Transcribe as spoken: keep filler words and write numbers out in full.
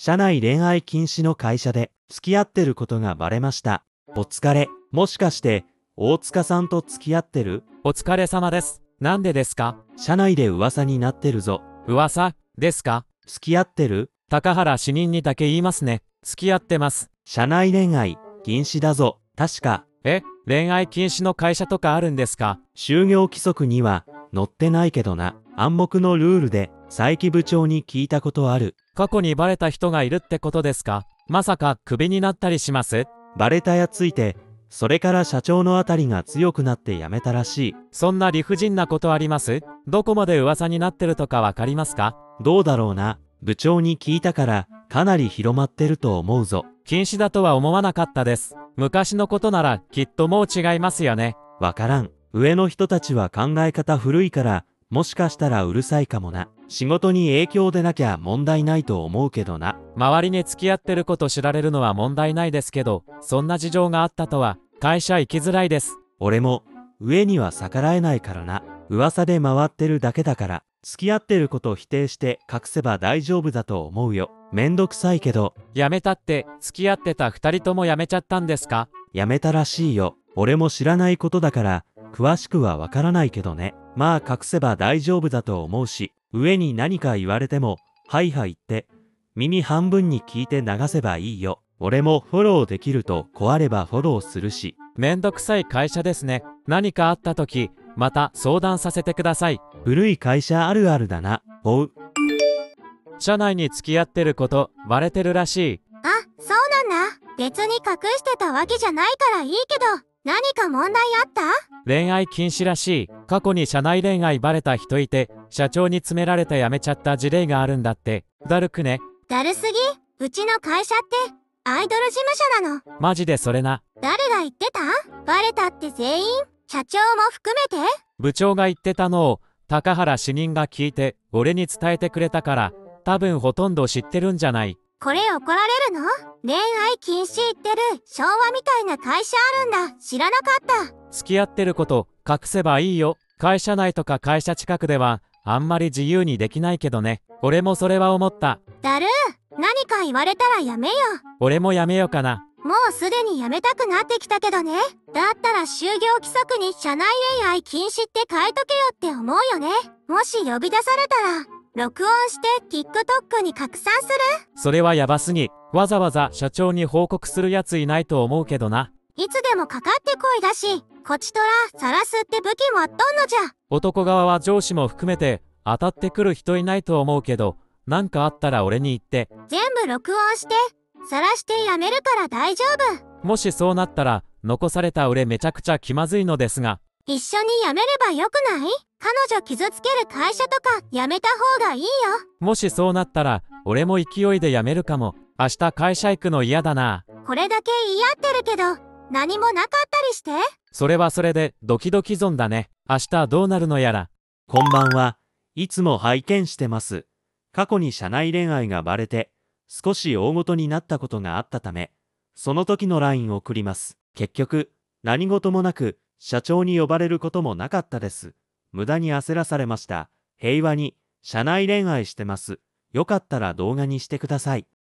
社内恋愛禁止の会社で付き合ってることがバレました。お疲れ。もしかして、大塚さんと付き合ってる？ お疲れ様です。なんでですか？ 社内で噂になってるぞ。 噂ですか？ 付き合ってる？ 高原主任にだけ言いますね。付き合ってます。 社内恋愛禁止だぞ。確か。 え、恋愛禁止の会社とかあるんですか？ 就業規則には載ってないけどな。暗黙のルールで佐伯部長に聞いたことある。 過去にバレた人がいるってことですか？まさかクビになったりします？ バレたやついて、それから社長のあたりが強くなって辞めたらしい。 そんな理不尽なことあります？どこまで噂になってるとかわかりますか？ どうだろうな。部長に聞いたからかなり広まってると思うぞ。 禁止だとは思わなかったです。昔のことならきっともう違いますよね。 わからん。上の人たちは考え方古いから、もしかしたらうるさいかもな。仕事に影響でなきゃ問題ないと思うけどな。 周りに付き合ってること知られるのは問題ないですけど、そんな事情があったとは会社行きづらいです。 俺も上には逆らえないからな。噂で回ってるだけだから、付き合ってること否定して隠せば大丈夫だと思うよ。めんどくさいけど。 辞めたって付き合ってた二人とも辞めちゃったんですか？ 辞めたらしいよ。俺も知らないことだから詳しくはわからないけどね。まあ隠せば大丈夫だと思うし、上に何か言われてもはいはいって耳半分に聞いて流せばいいよ。俺もフォローできるとこあればフォローするし。 めんどくさい会社ですね。何かあった時また相談させてください。 古い会社あるあるだな。おう。 社内に付き合ってることバレてるらしい。 あ、そうなんだ。別に隠してたわけじゃないからいいけど、何か問題あった？ 恋愛禁止らしい。過去に社内恋愛バレた人いて、社長に詰められて辞めちゃった事例があるんだって。だるくね？ だるすぎ？うちの会社ってアイドル事務所なの。 マジでそれな。 誰が言ってた？バレたって全員？社長も含めて？ 部長が言ってたのを高原主任が聞いて俺に伝えてくれたから、多分ほとんど知ってるんじゃない？ これ怒られるの？恋愛禁止言ってる昭和みたいな会社あるんだ。知らなかった。 付き合ってること隠せばいいよ。会社内とか会社近くではあんまり自由にできないけどね。俺もそれは思った。 だるー。何か言われたらやめよ。 俺もやめようかな。 もうすでにやめたくなってきたけどね。だったら就業規則に社内恋愛禁止って書いとけよって思うよね。もし呼び出されたら録音して TikTok に拡散する？ それはやばすぎ。わざわざ社長に報告するやついないと思うけどな。 いつでもかかってこいだし、こちとらさらすって武器持っとんのじゃ。 男側は上司も含めて当たってくる人いないと思うけど、なんかあったら俺に言って。 全部録音してさらしてやめるから大丈夫。 もしそうなったら残された俺めちゃくちゃ気まずいのですが。 一緒に辞めればよくない？彼女傷つける会社とか辞めた方がいいよ。 もしそうなったら俺も勢いで辞めるかも。明日会社行くの嫌だな。 これだけ言い合ってるけど何もなかったりして。 それはそれでドキドキゾンだね。明日どうなるのやら。 こんばんは。いつも拝見してます。過去に社内恋愛がバレて少し大ごとになったことがあったため、その時のラインを送ります。結局何事もなく社長に呼ばれることもなかったです。無駄に焦らされました。平和に社内恋愛してます。よかったら動画にしてください。